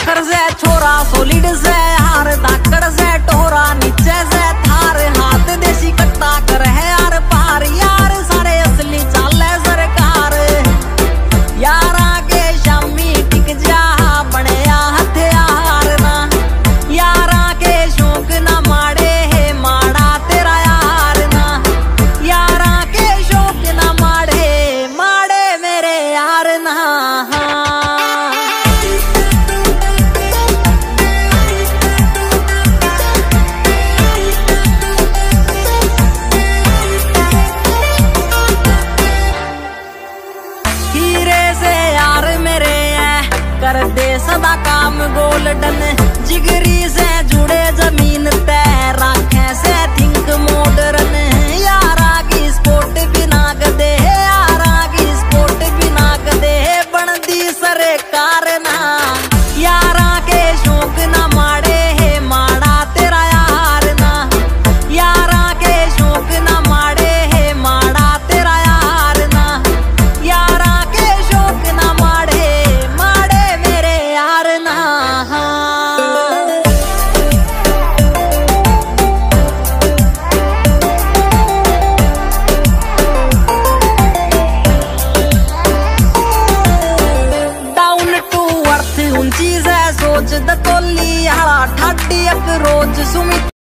आखर से छोरा सोलिड से हार धाकड़ से टोरा नीचे से थार हाथ देसी कट्टा कर है यार पार यार सारे असली चाले सरकार यारा के शामी टिक जा बनया हथियार ना यारा के शौक ना माड़े है माड़ा तेरा यार ना यारा के शौक ना माड़े माड़े मेरे यार ना कर दे सदा काम गोल्डन जिगरी से जुड़े जमीन तय राखे से थिंक मॉडर्न यारा की स्पोर्ट बिना गदे यारा की स्पोर्ट बिना गदे बनदी सरकार ना यारा के शौक ना माड़े है माड़ा तेरा यार ना यारा के शौक ना माड़े है माड़ा तेरा यार ना यारा के शौक ना माड़े सोच द तोली हाला ठाडी एक रोज सुमित